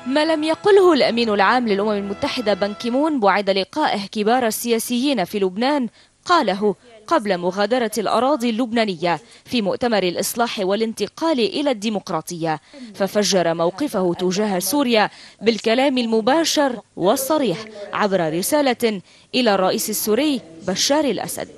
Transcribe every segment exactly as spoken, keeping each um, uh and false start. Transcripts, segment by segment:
ما لم يقله الأمين العام للأمم المتحدة بان كيمون بعد لقائه كبار السياسيين في لبنان قاله قبل مغادرة الأراضي اللبنانية في مؤتمر الإصلاح والانتقال إلى الديمقراطية، ففجر موقفه تجاه سوريا بالكلام المباشر والصريح عبر رسالة إلى الرئيس السوري بشار الأسد.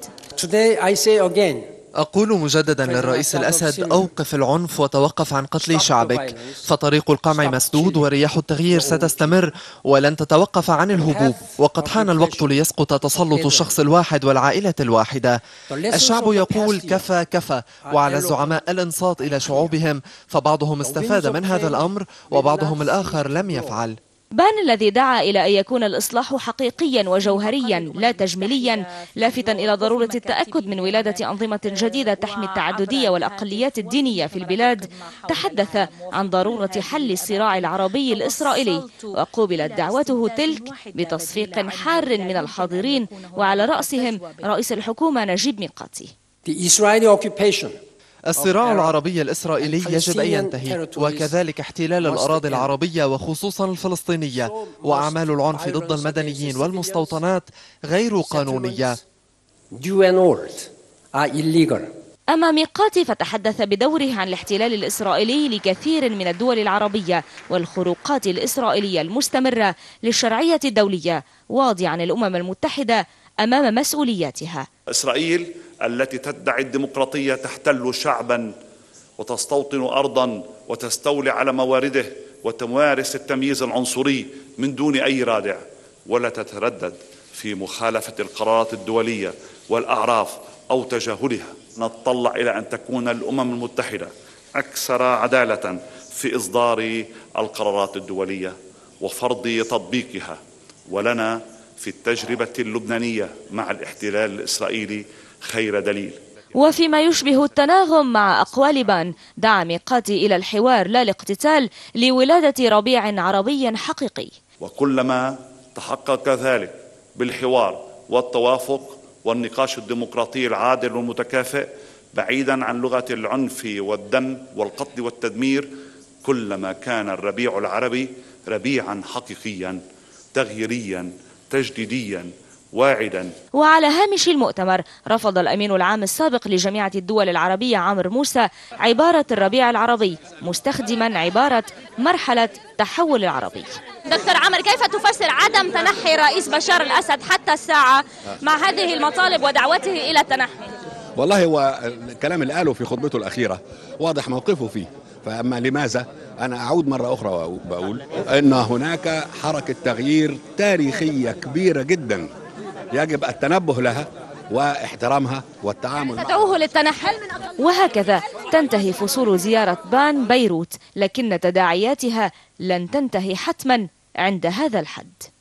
أقول مجددا للرئيس الأسد: أوقف العنف وتوقف عن قتل شعبك، فطريق القمع مسدود ورياح التغيير ستستمر ولن تتوقف عن الهبوب، وقد حان الوقت ليسقط تسلط الشخص الواحد والعائلة الواحدة. الشعب يقول كفى كفى، وعلى الزعماء الانصات إلى شعوبهم، فبعضهم استفاد من هذا الأمر وبعضهم الآخر لم يفعل. بان الذي دعا إلى أن يكون الإصلاح حقيقيا وجوهريا لا تجميليا، لافتا إلى ضرورة التأكد من ولادة أنظمة جديدة تحمي التعددية والأقليات الدينية في البلاد، تحدث عن ضرورة حل الصراع العربي الإسرائيلي، وقوبلت دعوته تلك بتصفيق حار من الحاضرين وعلى رأسهم رئيس الحكومة نجيب ميقاتي. الصراع العربي الإسرائيلي يجب أن ينتهي، وكذلك احتلال الأراضي العربية وخصوصا الفلسطينية، وأعمال العنف ضد المدنيين والمستوطنات غير قانونية. أما ميقاتي فتحدث بدوره عن الاحتلال الإسرائيلي لكثير من الدول العربية والخروقات الإسرائيلية المستمرة للشرعية الدولية، واضعا الأمم المتحدة أمام مسؤولياتها. إسرائيل التي تدعي الديمقراطية تحتل شعبا وتستوطن أرضا وتستولي على موارده وتمارس التمييز العنصري من دون أي رادع، ولا تتردد في مخالفة القرارات الدولية والأعراف أو تجاهلها. نتطلع إلى أن تكون الأمم المتحدة أكثر عدالة في إصدار القرارات الدولية وفرض تطبيقها، ولنا في التجربة اللبنانية مع الاحتلال الإسرائيلي خير دليل. وفيما يشبه التناغم مع أقوال بان، دعا ميقاتي إلى الحوار لا الاقتتال لولادة ربيع عربي حقيقي. وكلما تحقق ذلك بالحوار والتوافق والنقاش الديمقراطي العادل والمتكافئ بعيدا عن لغة العنف والدم والقتل والتدمير، كلما كان الربيع العربي ربيعا حقيقيا تغييريا تجديديا واعدا. وعلى هامش المؤتمر رفض الأمين العام السابق لجامعة الدول العربية عامر موسى عبارة الربيع العربي، مستخدما عبارة مرحلة تحول العربي. دكتور عمر، كيف تفسر عدم تنحي رئيس بشار الأسد حتى الساعة مع هذه المطالب ودعوته إلى التنحي؟ والله هو الكلام اللي قاله في خطبته الأخيرة واضح موقفه فيه، فأما لماذا أنا أعود مرة أخرى وبقول أن هناك حركة تغيير تاريخية كبيرة جدا يجب التنبه لها واحترامها والتعامل معها. تدعوه للتنحي. وهكذا تنتهي فصول زيارة بان بيروت، لكن تداعياتها لن تنتهي حتما عند هذا الحد.